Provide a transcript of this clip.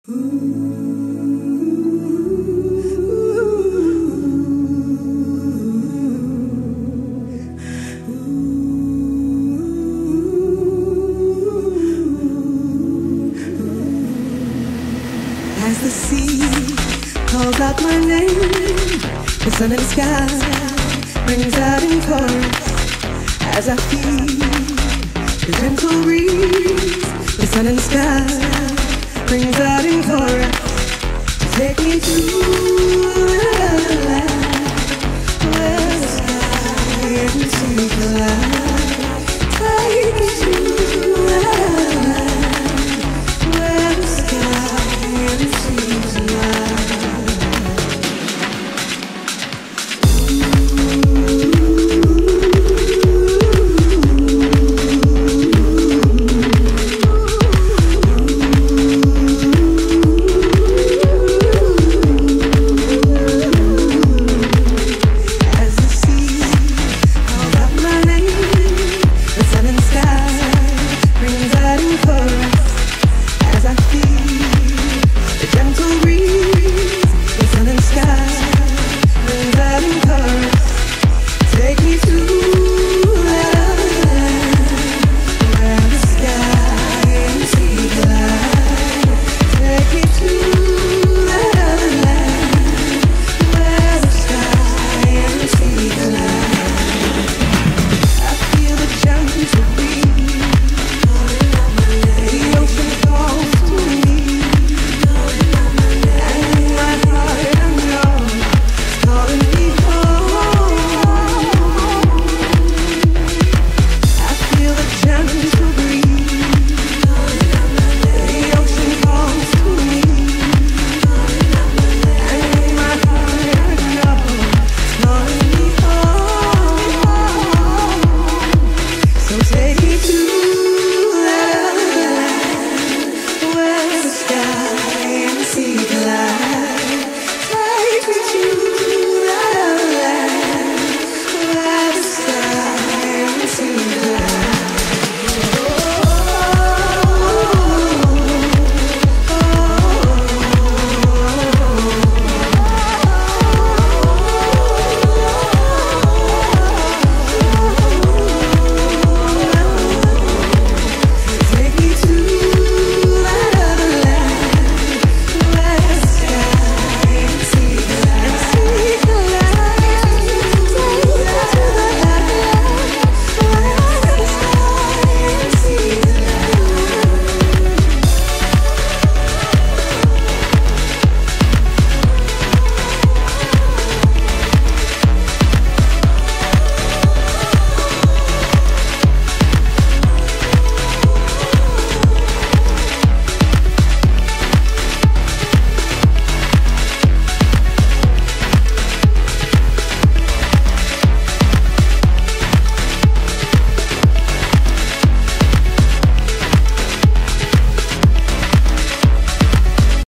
As the sea calls out my name, the sun in the sky brings out in chorus. As I feel the gentle breeze, the sun in the sky brings out in chorus. Take me to the light, where the sky and sea collide. Take me to